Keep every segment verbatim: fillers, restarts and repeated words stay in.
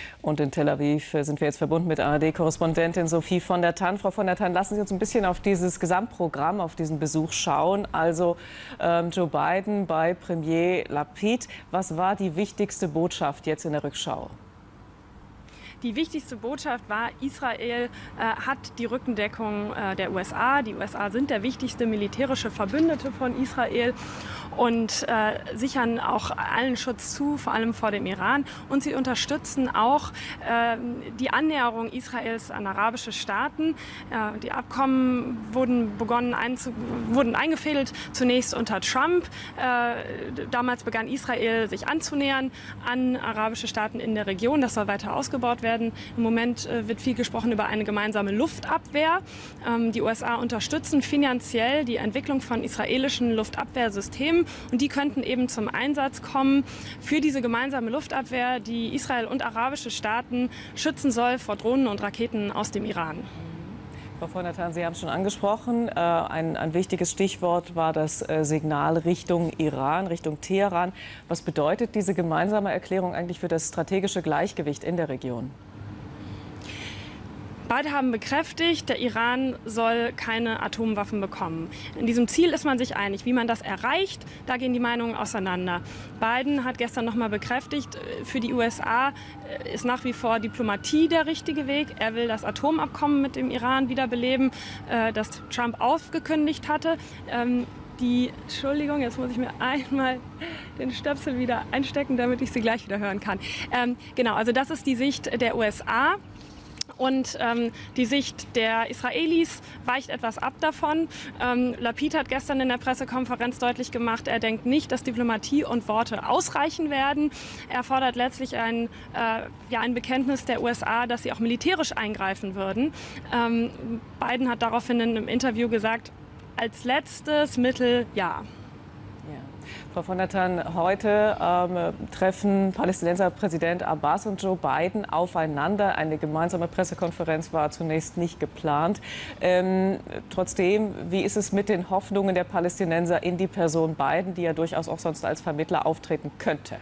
Und in Tel Aviv sind wir jetzt verbunden mit A R D-Korrespondentin Sophie von der Tann. Frau von der Tann, lassen Sie uns ein bisschen auf dieses Gesamtprogramm, auf diesen Besuch schauen. Also ähm, Joe Biden bei Premier Lapid. Was war die wichtigste Botschaft jetzt in der Rückschau? Die wichtigste Botschaft war, Israel äh, hat die Rückendeckung äh, der U S A. Die U S A sind der wichtigste militärische Verbündete von Israel und äh, sichern auch allen Schutz zu, vor allem vor dem Iran. Und sie unterstützen auch äh, die Annäherung Israels an arabische Staaten. Äh, die Abkommen wurden, begonnen einzu wurden eingefädelt, zunächst unter Trump. Äh, damals begann Israel sich anzunähern an arabische Staaten in der Region. Das soll weiter ausgebaut werden. Werden. Im Moment äh, wird viel gesprochen über eine gemeinsame Luftabwehr. Ähm, die U S A unterstützen finanziell die Entwicklung von israelischen Luftabwehrsystemen und die könnten eben zum Einsatz kommen für diese gemeinsame Luftabwehr, die Israel und arabische Staaten schützen soll vor Drohnen und Raketen aus dem Iran. Frau von der Tann, Sie haben es schon angesprochen. Äh, ein, ein wichtiges Stichwort war das äh, Signal Richtung Iran, Richtung Teheran. Was bedeutet diese gemeinsame Erklärung eigentlich für das strategische Gleichgewicht in der Region? Beide haben bekräftigt, der Iran soll keine Atomwaffen bekommen. In diesem Ziel ist man sich einig. Wie man das erreicht, da gehen die Meinungen auseinander. Biden hat gestern noch mal bekräftigt, für die U S A ist nach wie vor Diplomatie der richtige Weg. Er will das Atomabkommen mit dem Iran wiederbeleben, das Trump aufgekündigt hatte. Die, Entschuldigung, jetzt muss ich mir einmal den Stöpsel wieder einstecken, damit ich Sie gleich wieder hören kann. Ähm, genau, also das ist die Sicht der U S A. Und ähm, die Sicht der Israelis weicht etwas ab davon. Ähm, Lapid hat gestern in der Pressekonferenz deutlich gemacht, er denkt nicht, dass Diplomatie und Worte ausreichen werden. Er fordert letztlich ein, äh, ja, ein Bekenntnis der U S A, dass sie auch militärisch eingreifen würden. Ähm, Biden hat daraufhin in einem Interview gesagt, als letztes Mittel ja. Frau von der Tann, heute ähm, treffen Palästinenser Präsident Abbas und Joe Biden aufeinander. Eine gemeinsame Pressekonferenz war zunächst nicht geplant. Ähm, trotzdem, wie ist es mit den Hoffnungen der Palästinenser in die Person Biden, die ja durchaus auch sonst als Vermittler auftreten könnte?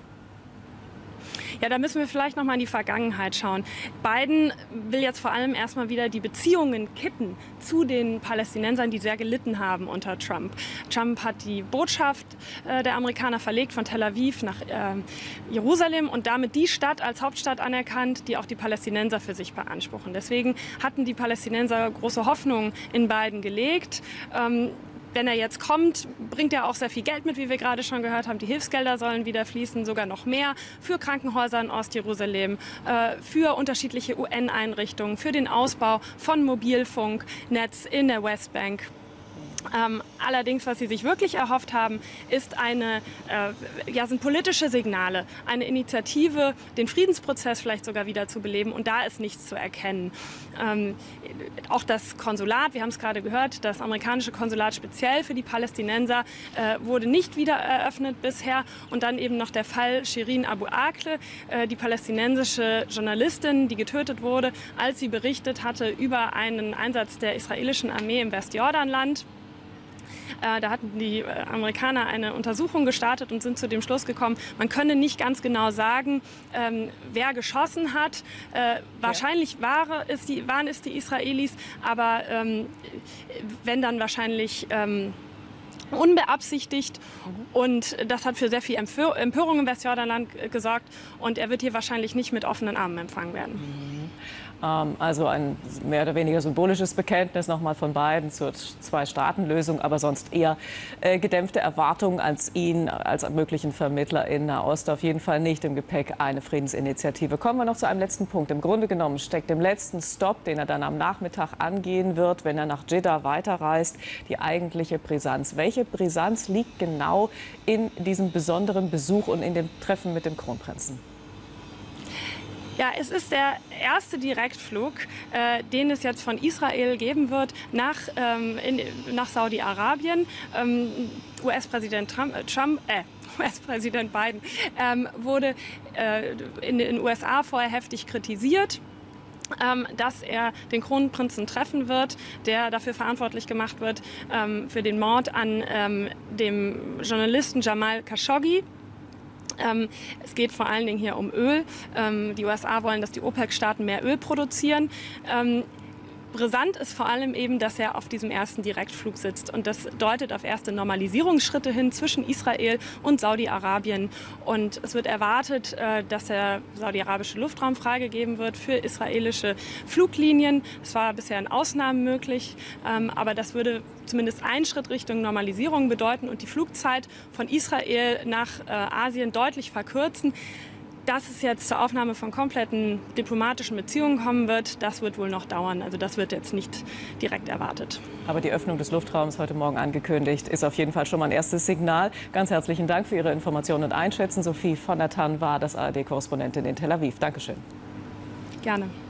Ja, da müssen wir vielleicht noch mal in die Vergangenheit schauen. Biden will jetzt vor allem erstmal wieder die Beziehungen kitten zu den Palästinensern, die sehr gelitten haben unter Trump. Trump hat die Botschaft äh, der Amerikaner verlegt von Tel Aviv nach äh, Jerusalem und damit die Stadt als Hauptstadt anerkannt, die auch die Palästinenser für sich beanspruchen. Deswegen hatten die Palästinenser große Hoffnungen in Biden gelegt. Ähm, Wenn er jetzt kommt, bringt er auch sehr viel Geld mit, wie wir gerade schon gehört haben. Die Hilfsgelder sollen wieder fließen, sogar noch mehr für Krankenhäuser in Ostjerusalem, äh, für unterschiedliche U N-Einrichtungen, für den Ausbau von Mobilfunknetz in der Westbank. Ähm, allerdings, was sie sich wirklich erhofft haben, ist eine, äh, ja, sind politische Signale, eine Initiative, den Friedensprozess vielleicht sogar wieder zu beleben. Und da ist nichts zu erkennen. Ähm, auch das Konsulat, wir haben es gerade gehört, das amerikanische Konsulat speziell für die Palästinenser äh, wurde nicht wieder eröffnet bisher. Und dann eben noch der Fall Shirin Abu Akleh, äh, die palästinensische Journalistin, die getötet wurde, als sie berichtet hatte über einen Einsatz der israelischen Armee im Westjordanland. Äh, da hatten die äh, Amerikaner eine Untersuchung gestartet und sind zu dem Schluss gekommen, man könne nicht ganz genau sagen, ähm, wer geschossen hat. Äh, wahrscheinlich war es die, waren es die Israelis, aber ähm, wenn dann wahrscheinlich ähm, unbeabsichtigt. Mhm. Und das hat für sehr viel Empör Empörung im Westjordanland gesorgt. Und er wird hier wahrscheinlich nicht mit offenen Armen empfangen werden. Mhm. Also ein mehr oder weniger symbolisches Bekenntnis nochmal von beiden zur Zwei-Staaten-Lösung, aber sonst eher äh, gedämpfte Erwartungen als ihn als möglichen Vermittler in Nahost. Auf jeden Fall nicht im Gepäck eine Friedensinitiative. Kommen wir noch zu einem letzten Punkt. Im Grunde genommen steckt im letzten Stopp, den er dann am Nachmittag angehen wird, wenn er nach Jeddah weiterreist, die eigentliche Brisanz. Welche Brisanz liegt genau in diesem besonderen Besuch und in dem Treffen mit dem Kronprinzen? Ja, es ist der erste Direktflug, äh, den es jetzt von Israel geben wird nach, ähm, nach Saudi-Arabien. Ähm, U S-Präsident Trump, äh, Trump äh, U S-Präsident Biden ähm, wurde äh, in den U S A vorher heftig kritisiert. Ähm, dass er den Kronprinzen treffen wird, der dafür verantwortlich gemacht wird, ähm, für den Mord an ähm, dem Journalisten Jamal Khashoggi. Ähm, es geht vor allen Dingen hier um Öl. Ähm, die U S A wollen, dass die OPEC-Staaten mehr Öl produzieren. Ähm, Brisant ist vor allem eben, dass er auf diesem ersten Direktflug sitzt. Und das deutet auf erste Normalisierungsschritte hin zwischen Israel und Saudi-Arabien. Und es wird erwartet, dass der saudi-arabische Luftraum freigegeben wird für israelische Fluglinien. Das war bisher in Ausnahmen möglich. Aber das würde zumindest einen Schritt Richtung Normalisierung bedeuten und die Flugzeit von Israel nach Asien deutlich verkürzen. Dass es jetzt zur Aufnahme von kompletten diplomatischen Beziehungen kommen wird, das wird wohl noch dauern. Also das wird jetzt nicht direkt erwartet. Aber die Öffnung des Luftraums heute Morgen angekündigt, ist auf jeden Fall schon mal ein erstes Signal. Ganz herzlichen Dank für Ihre Informationen und Einschätzung. Sophie von der Tann war das A R D-Korrespondentin in Tel Aviv. Dankeschön. Gerne.